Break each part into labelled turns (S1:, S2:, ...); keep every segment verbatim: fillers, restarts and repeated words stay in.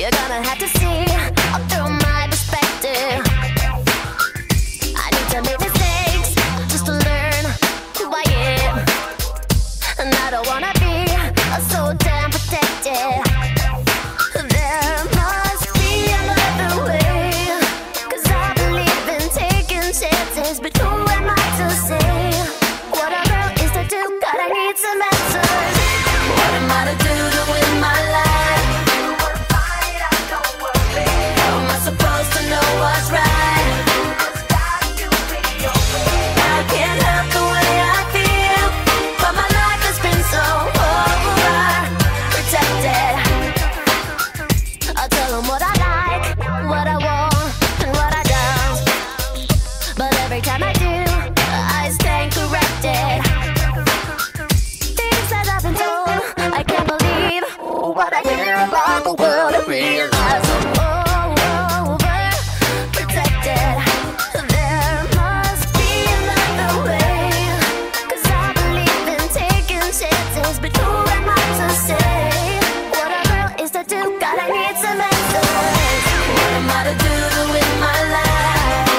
S1: You're gonna have to see through my perspective. I need to make mistakes just to learn who I am, and I don't wanna be so damn protected. There must be another way, 'cause I believe in taking chances. But who am I to say what a girl is to do? God, I need some answers. What am I to do to win my life? How am I supposed to know what's right? I can't help the way I feel, but my life has been so overprotected. I'll tell them what I like, what I want, and what I don't. But every time I do, I stand corrected. Things that I've been told, I can't believe what I hear about the world and realize I'm overprotected. There must be another way, 'cause I believe in taking chances. But who am I to say what a girl is to do? God, I need some answers. What am I to do to win my life?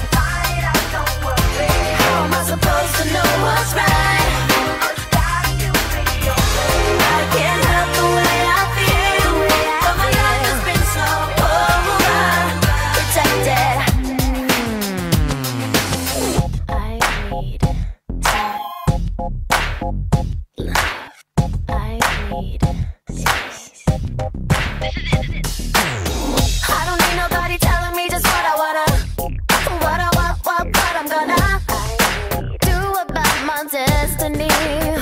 S1: How am I supposed to know what's right? I can't help the way I feel, but my life has been so overprotected. I need time. I need peace. I don't need nobody telling me just what I wanna, what I want, what, what I'm gonna do about my destiny.